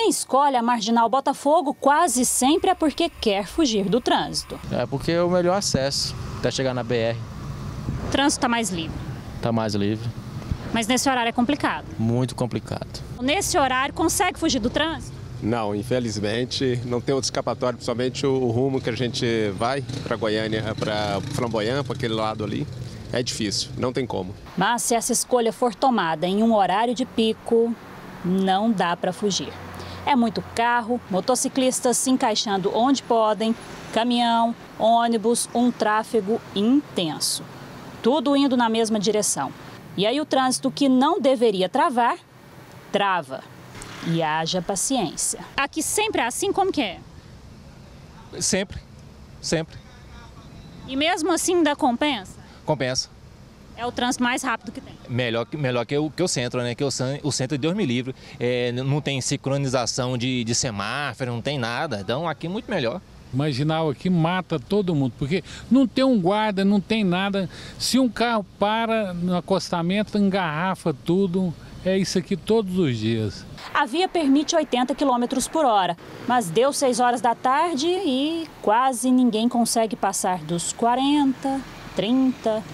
Quem escolhe a Marginal Botafogo quase sempre é porque quer fugir do trânsito. É porque é o melhor acesso até chegar na BR. O trânsito está mais livre. Está mais livre. Mas nesse horário é complicado. Muito complicado. Nesse horário consegue fugir do trânsito? Não, infelizmente não tem outro escapatório, principalmente o rumo que a gente vai para Goiânia, para Flamboyant, para aquele lado ali. É difícil, não tem como. Mas se essa escolha for tomada em um horário de pico, não dá para fugir. É muito carro, motociclistas se encaixando onde podem, caminhão, ônibus, um tráfego intenso. Tudo indo na mesma direção. E aí o trânsito que não deveria travar, trava. E haja paciência. Aqui sempre é assim, como que é? Sempre, sempre. E mesmo assim ainda compensa? Compensa. É o trânsito mais rápido que tem. Melhor que o centro, né? Que o centro, Deus me livre, não tem sincronização de semáforo, não tem nada. Então aqui é muito melhor. Marginal aqui mata todo mundo, porque não tem um guarda, não tem nada. Se um carro para no acostamento, engarrafa tudo. É isso aqui todos os dias. A via permite 80 km por hora, mas deu 6 horas da tarde e quase ninguém consegue passar dos 40, 30,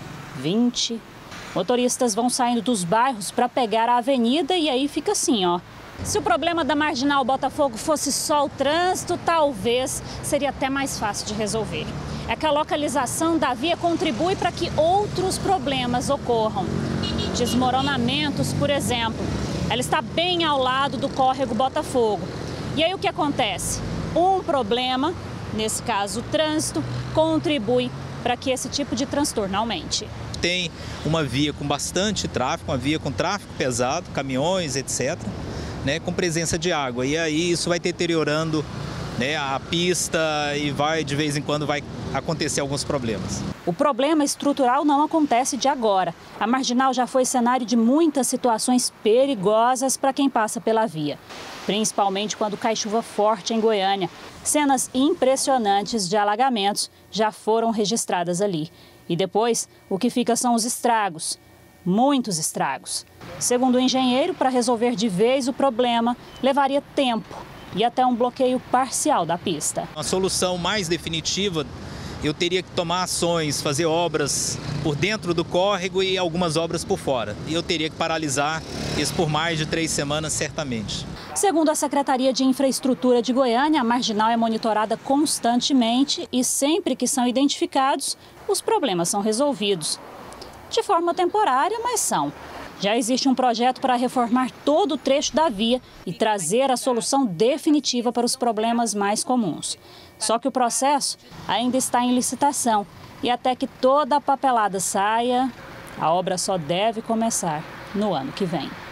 20. Motoristas vão saindo dos bairros para pegar a avenida e aí fica assim, ó. Se o problema da Marginal Botafogo fosse só o trânsito, talvez seria até mais fácil de resolver. É que a localização da via contribui para que outros problemas ocorram. Desmoronamentos, por exemplo. Ela está bem ao lado do córrego Botafogo. E aí o que acontece? Um problema, nesse caso o trânsito, contribui para que esse tipo de transtorno aumente. Tem uma via com bastante tráfego, uma via com tráfego pesado, caminhões, etc., né, com presença de água. E aí isso vai deteriorando, né, a pista e de vez em quando vai acontecer alguns problemas. O problema estrutural não acontece de agora. A Marginal já foi cenário de muitas situações perigosas para quem passa pela via, principalmente quando cai chuva forte em Goiânia. Cenas impressionantes de alagamentos já foram registradas ali. E depois, o que fica são os estragos, muitos estragos. Segundo o engenheiro, para resolver de vez o problema, levaria tempo e até um bloqueio parcial da pista. A solução mais definitiva, eu teria que tomar ações, fazer obras por dentro do córrego e algumas obras por fora. E eu teria que paralisar isso por mais de 3 semanas, certamente. Segundo a Secretaria de Infraestrutura de Goiânia, a Marginal é monitorada constantemente e sempre que são identificados, os problemas são resolvidos. De forma temporária, mas são. Já existe um projeto para reformar todo o trecho da via e trazer a solução definitiva para os problemas mais comuns. Só que o processo ainda está em licitação e até que toda a papelada saia, a obra só deve começar no ano que vem.